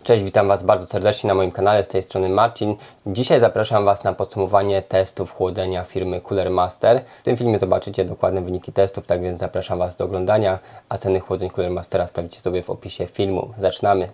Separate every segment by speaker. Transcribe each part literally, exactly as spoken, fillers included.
Speaker 1: Cześć, witam Was bardzo serdecznie na moim kanale, z tej strony Marcin. Dzisiaj zapraszam Was na podsumowanie testów chłodzenia firmy Cooler Master. W tym filmie zobaczycie dokładne wyniki testów, tak więc zapraszam Was do oglądania, a ceny chłodzeń Cooler Mastera sprawdzicie sobie w opisie filmu. Zaczynamy!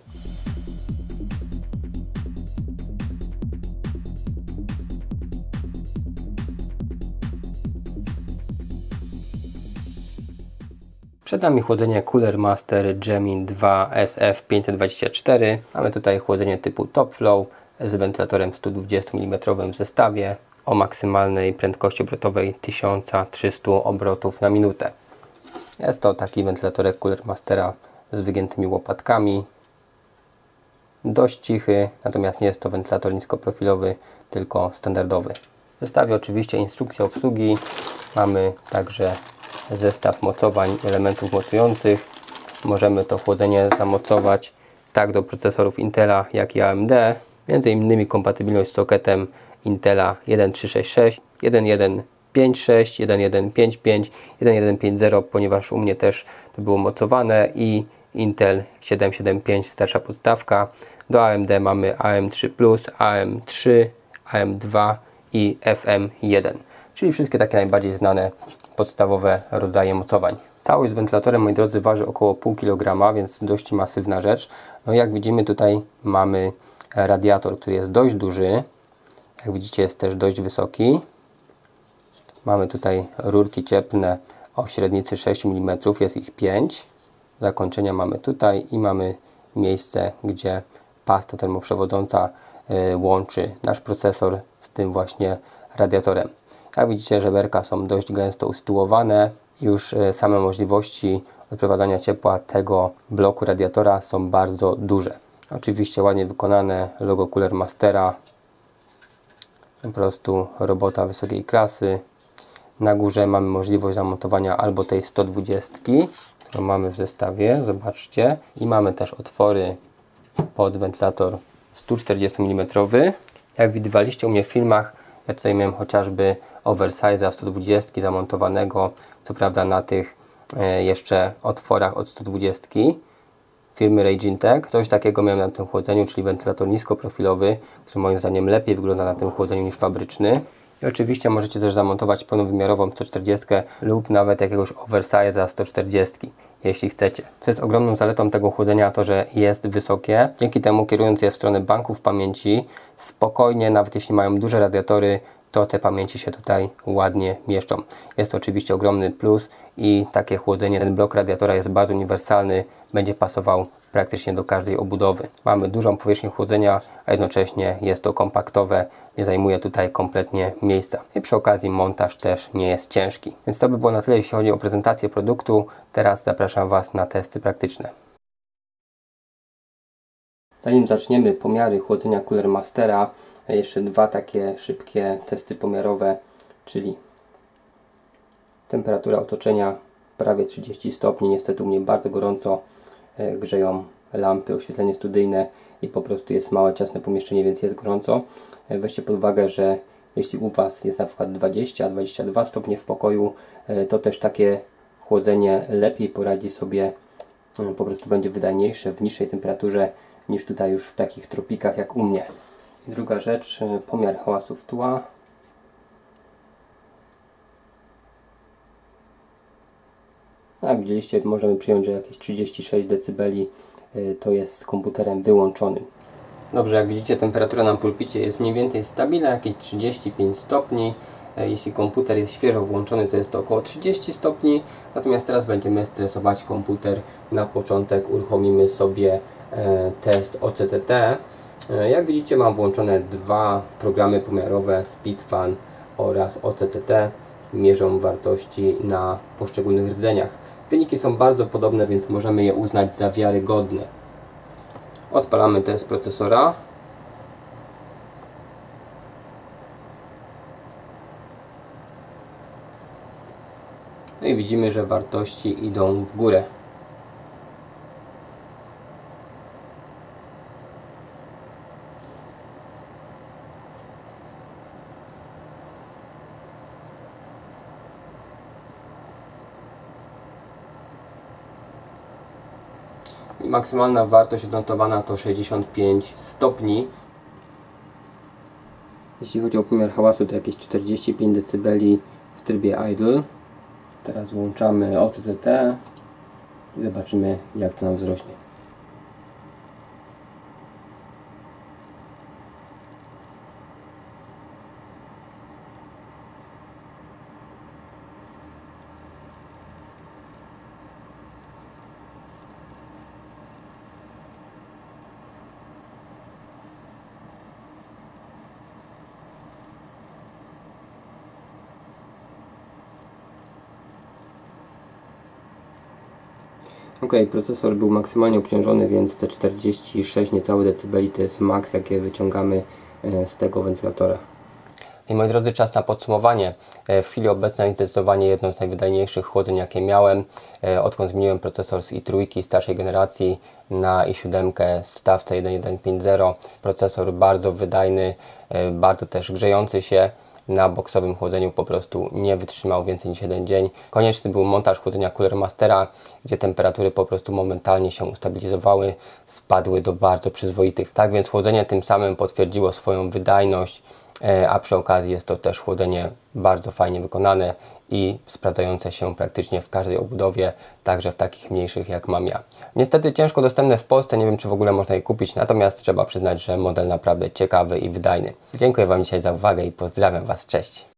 Speaker 1: Przed nami chłodzenie Cooler Master Gemini dwa S F pięćset dwadzieścia cztery. Mamy tutaj chłodzenie typu Top Flow z wentylatorem sto dwadzieścia milimetrów w zestawie o maksymalnej prędkości obrotowej tysiąc trzysta obrotów na minutę. Jest to taki wentylatorek Cooler Mastera z wygiętymi łopatkami. Dość cichy, natomiast nie jest to wentylator niskoprofilowy, tylko standardowy. W zestawie oczywiście instrukcja obsługi. Mamy także zestaw mocowań elementów mocujących. Możemy to chłodzenie zamocować tak do procesorów Intela, jak i A M D. Między innymi kompatybilność z sokietem Intela jeden trzy sześć sześć, jeden jeden pięć sześć, jeden jeden pięć pięć, jeden jeden pięć zero, ponieważ u mnie też to było mocowane, i Intel siedem siedem pięć, starsza podstawka. Do A M D mamy A M trzy plus, A M trzy, A M dwa i F M jeden, czyli wszystkie takie najbardziej znane podstawowe rodzaje mocowań. Całość z wentylatorem, moi drodzy, waży około pół kilograma, więc dość masywna rzecz. No jak widzimy, tutaj mamy radiator, który jest dość duży. Jak widzicie, jest też dość wysoki. Mamy tutaj rurki cieplne o średnicy sześć milimetrów, jest ich pięć. Zakończenia mamy tutaj i mamy miejsce, gdzie pasta termoprzewodząca łączy nasz procesor z tym właśnie radiatorem. Jak widzicie, żeberka są dość gęsto usytuowane. Już same możliwości odprowadzania ciepła tego bloku radiatora są bardzo duże. Oczywiście ładnie wykonane, logo Cooler Mastera. Po prostu robota wysokiej klasy. Na górze mamy możliwość zamontowania albo tej sto dwadzieścia, którą mamy w zestawie, zobaczcie. I mamy też otwory pod wentylator sto czterdzieści milimetrów. Jak widywaliście u mnie w filmach, ja tutaj miałem chociażby oversize'a sto dwadzieścia zamontowanego, co prawda na tych e, jeszcze otworach od sto dwadzieścia firmy Regentec. Coś takiego miałem na tym chłodzeniu, czyli wentylator niskoprofilowy, który moim zdaniem lepiej wygląda na tym chłodzeniu niż fabryczny. I oczywiście możecie też zamontować pełnowymiarową sto czterdzieści lub nawet jakiegoś oversize'a sto czterdzieści, jeśli chcecie. Co jest ogromną zaletą tego chłodzenia, to że jest wysokie. Dzięki temu, kierując je w stronę banków pamięci, spokojnie, nawet jeśli mają duże radiatory, to te pamięci się tutaj ładnie mieszczą. Jest to oczywiście ogromny plus i takie chłodzenie, ten blok radiatora jest bardzo uniwersalny, będzie pasował praktycznie do każdej obudowy. Mamy dużą powierzchnię chłodzenia, a jednocześnie jest to kompaktowe, nie zajmuje tutaj kompletnie miejsca. I przy okazji montaż też nie jest ciężki. Więc to by było na tyle, jeśli chodzi o prezentację produktu. Teraz zapraszam Was na testy praktyczne. Zanim zaczniemy pomiary chłodzenia Cooler Mastera, jeszcze dwa takie szybkie testy pomiarowe, czyli temperatura otoczenia prawie trzydzieści stopni, niestety u mnie bardzo gorąco, grzeją lampy, oświetlenie studyjne i po prostu jest małe, ciasne pomieszczenie, więc jest gorąco. Weźcie pod uwagę, że jeśli u Was jest na przykład dwadzieścia do dwudziestu dwóch stopni w pokoju, to też takie chłodzenie lepiej poradzi sobie, po prostu będzie wydajniejsze w niższej temperaturze niż tutaj już w takich tropikach jak u mnie. Druga rzecz, pomiar hałasów tła. Jak widzieliście, możemy przyjąć, że jakieś trzydzieści sześć decybeli to jest z komputerem wyłączonym. Dobrze, jak widzicie, temperatura na pulpicie jest mniej więcej stabilna, jakieś trzydzieści pięć stopni. Jeśli komputer jest świeżo włączony, to jest to około trzydzieści stopni. Natomiast teraz będziemy stresować komputer. Na początek uruchomimy sobie test O C C T. Jak widzicie, mam włączone dwa programy pomiarowe, SpeedFan oraz O C C T. Mierzą wartości na poszczególnych rdzeniach. Wyniki są bardzo podobne, więc możemy je uznać za wiarygodne. Odpalamy test procesora. No i widzimy, że wartości idą w górę. I maksymalna wartość odnotowana to sześćdziesiąt pięć stopni. Jeśli chodzi o pomiar hałasu, to jakieś czterdzieści pięć decybeli w trybie idle. Teraz włączamy O C Z T i zobaczymy, jak to nam wzrośnie. Ok, procesor był maksymalnie obciążony, więc te czterdzieści sześć niecałe decybeli to jest maks, jakie wyciągamy z tego wentylatora. I moi drodzy, czas na podsumowanie. W chwili obecnej zdecydowanie jedno z najwydajniejszych chłodzeń, jakie miałem, odkąd zmieniłem procesor z i trzy starszej generacji na i siedem stawce jeden jeden pięć zero. Procesor bardzo wydajny, bardzo też grzejący się. Na boksowym chłodzeniu po prostu nie wytrzymał więcej niż jeden dzień. Konieczny był montaż chłodzenia Cooler Mastera, gdzie temperatury po prostu momentalnie się ustabilizowały, spadły do bardzo przyzwoitych. Tak więc chłodzenie tym samym potwierdziło swoją wydajność, a przy okazji jest to też chłodzenie bardzo fajnie wykonane i sprawdzające się praktycznie w każdej obudowie, także w takich mniejszych jak mam ja. Niestety ciężko dostępne w Polsce, nie wiem czy w ogóle można je kupić, natomiast trzeba przyznać, że model naprawdę ciekawy i wydajny. Dziękuję Wam dzisiaj za uwagę i pozdrawiam Was, cześć!